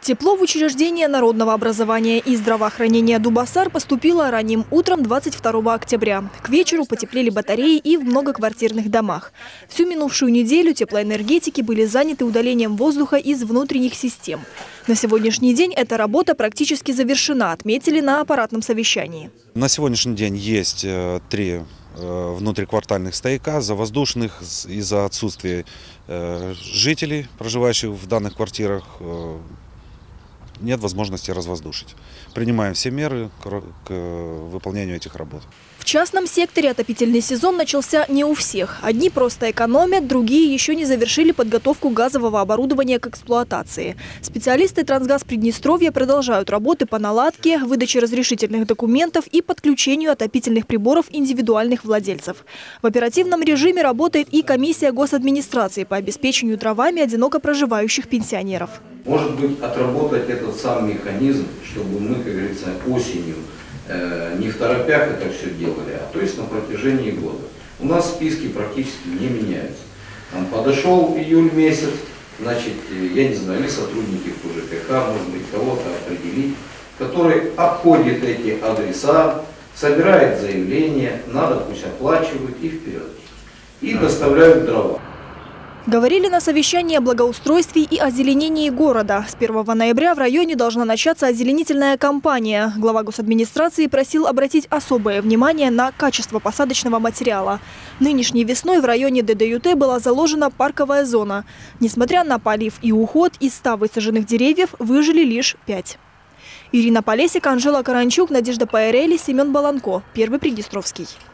Тепло в учреждения народного образования и здравоохранения Дубасар поступило ранним утром 22 октября. К вечеру потеплели батареи и в многоквартирных домах. Всю минувшую неделю теплоэнергетики были заняты удалением воздуха из внутренних систем. На сегодняшний день эта работа практически завершена, отметили на аппаратном совещании. На сегодняшний день есть 3 внутриквартальных стояка завоздушных из-за отсутствия жителей, проживающих в данных квартирах. Нет возможности развоздушить. Принимаем все меры к выполнению этих работ. В частном секторе отопительный сезон начался не у всех. Одни просто экономят, другие еще не завершили подготовку газового оборудования к эксплуатации. Специалисты «Трансгаз Приднестровья» продолжают работы по наладке, выдаче разрешительных документов и подключению отопительных приборов индивидуальных владельцев. В оперативном режиме работает и комиссия госадминистрации по обеспечению дровами одиноко проживающих пенсионеров. Может быть, отработать этот сам механизм, чтобы мы, как говорится, осенью не в торопях это все делали, а то есть на протяжении года. У нас списки практически не меняются. Там подошел июль месяц, значит, я не знаю, или сотрудники ЖКХ, может быть, кого-то определить, который обходит эти адреса, собирает заявления, надо пусть оплачивают и вперед. И доставляют дрова. Говорили на совещании о благоустройстве и озеленении города. С 1 ноября в районе должна начаться озеленительная кампания. Глава госадминистрации просил обратить особое внимание на качество посадочного материала. Нынешней весной в районе ДДЮТ была заложена парковая зона. Несмотря на полив и уход, из 100 высаженных деревьев выжили лишь 5. Ирина Полесик, Анжела Каранчук, Надежда Пайрели, Семен Баланко. Первый Приднестровский.